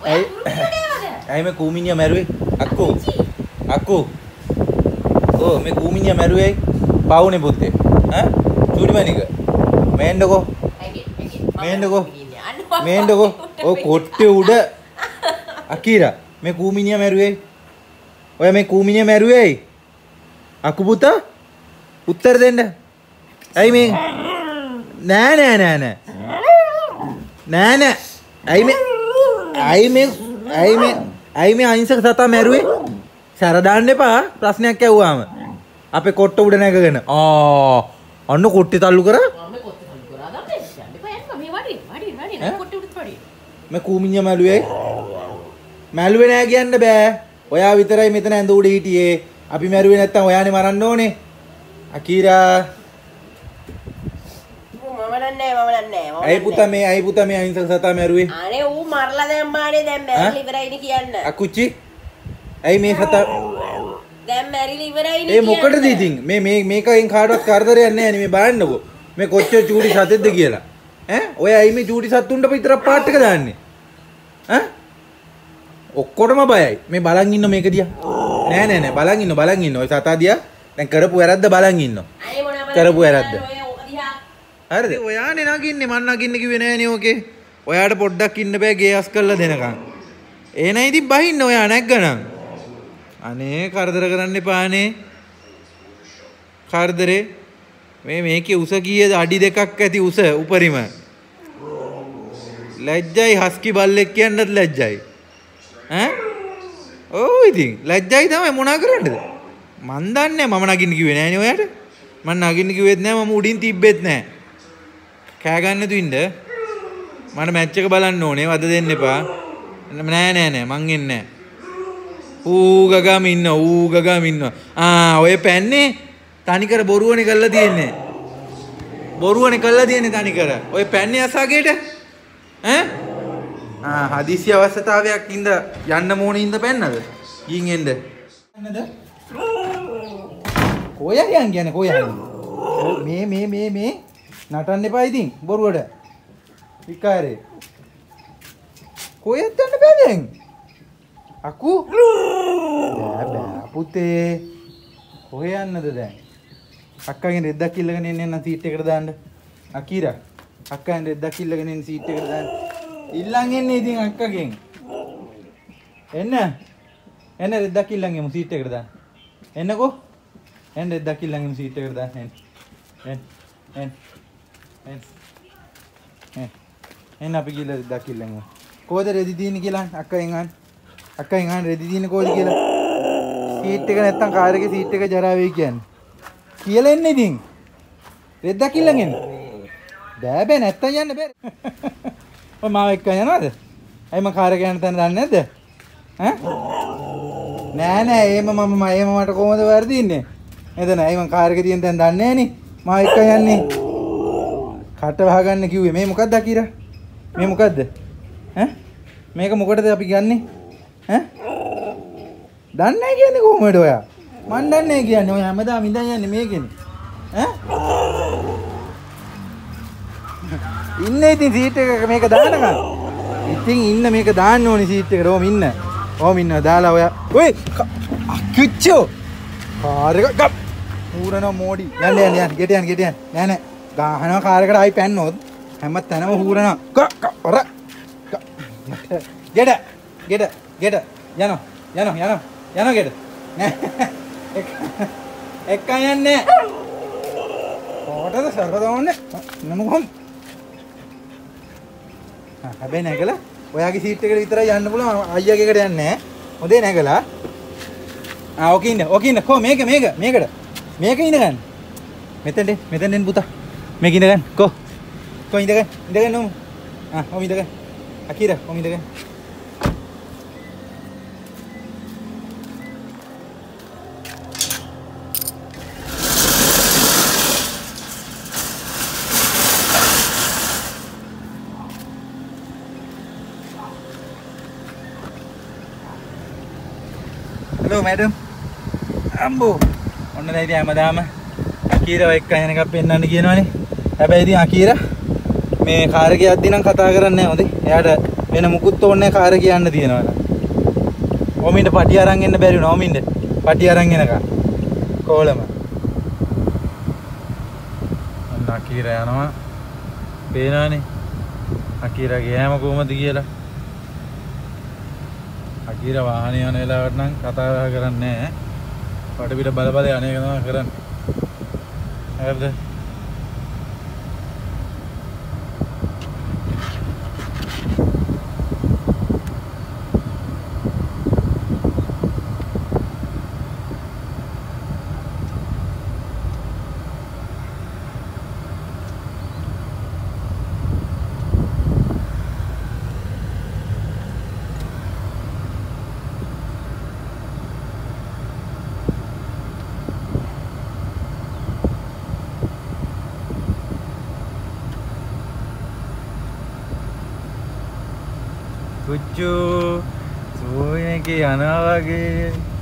ඇයි මේ කූමිනියා මැරුවේ? අක්කෝ. ඕ මේ කූමිනියා මැරුවේ පවුනේ පුතේ. ඈ? චූටිමණික. මේන්නකෝ. ඔය කොට්ටේ උඩ අකීරා මේ කූමිනියා මැරුවේ. ඔය මේ කූමිනියා මැරුවේ. අක්කු පුතා උත්තර දෙන්න. ඇයි මේ? නෑ. ඇයි මේ අහිංසක සතා මැරුවේ? සැර දාන්න එපා ප්‍රශ්නයක් ඇහුවාම. අපේ කොට්ට උඩ නැගගෙන. අන්න කොට්ටේ තල්ලු කරා. මේ කූමිනියා මැලුවේ නෑ කියන්න බෑ. ඔයා විතරයි මෙතන ඇඳ උඩ හිටියේ. අපි මැරුවේ නැත්තම් ඔයානේ මරන්න ඕනේ. අකීරා. මම නෑ. ඇයි පුතා මේ අහිංසක සතා මැරුවේ? අනේ ඌ මරලා දැම්මානේ දැන් මැරිලා ඉවරයිනේ කියන්න. අකුච්චි. ඇයි මේ සතා දැන් මැරිලා ඉවරයිනේ කියන්න. ඒ මොකටද ඉතින්? මේකෙන් කාටවත් කරදරයක් නෑ නේ. මේ බලන්නකෝ. මේ කොච්චර චූටි සතෙක්ද කියලා. ඔය ඇයි මේ චූටි සත්තුන්ට විතරක් පාට් එක දාන්නේ? ඔක්කොටම බයයි. මේ බලන් ඉන්න මේක දිහා. නෑ බලන් ඉන්න. ඔය සතා දිහා දැන් කරපු වැරද්ද බලන් ඉන්නවා. කරපු වැරද්ද. හරිද? ඔයානේ නගින්නේ මං නගින්න කිව්වේ නෑනේ ඕකේ. ඔයාට පොඩ්ඩක් ඉන්න බෑ ගේ අස් කරලා දෙනකන්. එහෙනම් ඉතින් බහින්න ඔයා නැග්ගනම්. අනේ කරදර කරන්න එපානේ. කරදරේ මේකේ උස කීයද? අඩි 2ක් ඇති උස උපරිම. ලැජ්ජයි හස්කි බල්ලෙක් කියන්නත් ලැජ්ජයි. ඔව් ඉතින් ලැජ්ජයි තමයි මොනා කරන්නද? මන් දන්නේ මම නගින්න කිව්වේ නෑනේ ඔයාට. මං නගින්න කිව්වෙත් නෑ මම උඩින් තිබ්බෙත් නෑ. කෑ ගන්න තු ඉන්න. මට මැච් එක බලන්න ඕනේ වද දෙන්න එපා. නෑ මං එන්නේ නෑ. ඌ ගගම ඉන්නවා. ඔය පැන්නේ තනිකර බොරුවනේ කරලා තියෙන්නේ. තනිකර. ඔය පැන්නේ අසාගේට හදිසි අවශ්‍යතාවයක් ඉඳ යන්න මොනේ ඉඳ පැන්නද? ගින් එන්න. නේද? කොයයන් කියන්නේ කොයයන්? මේ නටන්න එපා ඉතින් බොරුවට. විකාරේ. කොහෙද යන්න බෑ දැන්? අකු? බෑ පුතේ. කොහෙ යන්නද දැන්? අක්කගෙන් රෙද්දක් ඉල්ලගෙන එන්න සීට් එකට දාන්න. අකීරා. අක්කගෙන් රෙද්දක් ඉල්ලගෙන එන්න සීට් එකට දාන්න. ඉල්ලන් එන්නේ ඉතින් අක්කගෙන්. එන්න රෙද්දක් ඉල්ලන් එමු සීට් එකට දාන්න. එන්නකෝ. එන්න රෙද්දක් ඉල්ලන් එමු සීට් එකට දාන්න. එන්න අපි ගිහලා රෙද්දක් ඉල්ලන් එමු. කොහෙද රෙදි තියෙන්නේ කියලා අක්කගෙන් අහන්න. රෙදි තියෙන්නේ කොහෙද කියලා. සීට් එක නැත්තම් කාර් එකේ සීට් එක ජරා වෙයි කියන්නේ. කියලා එන්න ඉතින්. රෙද්දක් ඉල්ලන් එන්න. බෑ නැත්තම් යන්න බෑ. ඔය මාව එක්ක යනවද? ඇයි මම කාර් එක යන තැන දන්නේ නැද්ද? නෑ එහෙම මට කොහොමද වර්දින්නේ? එතන ඇයි මම කාර් එකේ තියෙන තැන දන්නේ නෑනේ. මාව එක්ක යන්නේ. කට වහගන්න කිව්වේ. මේ මොකද්ද අකීරා? මේ මොකද්ද? මේක මොකටද අපි ගන්නෙ? දන්නේ නැහැ කියන්නේ කොහොමද ඔයා? මන් දන්නේ නැහැ කියන්නේ. ඔය හැමදාම ඉඳන් යන්නේ මේකෙනේ. ඉන්න ඉතින් සීට් එක මේක දානකම්. ඉතින් ඉන්න මේක දාන්න ඕනේ සීට් එකට. ඕම ඉන්න දාලා ඔයා. ඔය අක්කිච්චෝ. කාර් එක ගප්. ඌරන මෝඩි. යන්න ගෙට යන්න. නෑ. ගහනවා කාර් එකට ආයි පැන්නොත් හැම තැනම හූරනවා. ඔර. ගෙට. යනවා ගෙට. නෑ. එක්ක යන්නේ. කොටද සර්ව දාන්නේ? නමුකොම්. හැබැයි නැගලා ඔයාගේ සීට් එකට විතරයි යන්න පුළුවන්. අයියාගේ එකට යන්නේ නැහැ. හොඳේ නැගලා. ඕක ඉන්න. කො මේක මේකට. මේක ඉඳගන්න. මෙතෙන් පුතා. මේක ඉඳගන්න. කො ඉඳගන්න ඕම. ඔම ඉඳගන්න. අකීරා ඔම ඉඳගන්න. Hello madam. අම්බෝ. ඔන්න දැන් ඉතින් හැමදාම අකීරව එක්ක යන එකක් පෙන්නන්න කියනවනේ. හැබැයි ඉතින් අකීරා මේ කාර් එකේ යද්දි නම් කතා කරන්නේ නැහැ හොඳේ. එයාට වෙන මුකුත් ඕනේ කාර්ය කියන්න තියෙනවනේ. ඕමින්ට පටි අරන් එන්න බැරි වුණා. ඕමින්ට පටි අරන් එනකම්. කොහොලම. අන්න අකීරා යනවා. පේනවනේ. අකීරාගේ හැම කොහමද කියලා. අකීරා වාහනේ යන වෙලාවට නම් කතා කරන්නේ නැහැ. වටපිට බල බල අනේක තමයි කරන්නේ. හරිද? Kucu, semuanya ki anak lagi.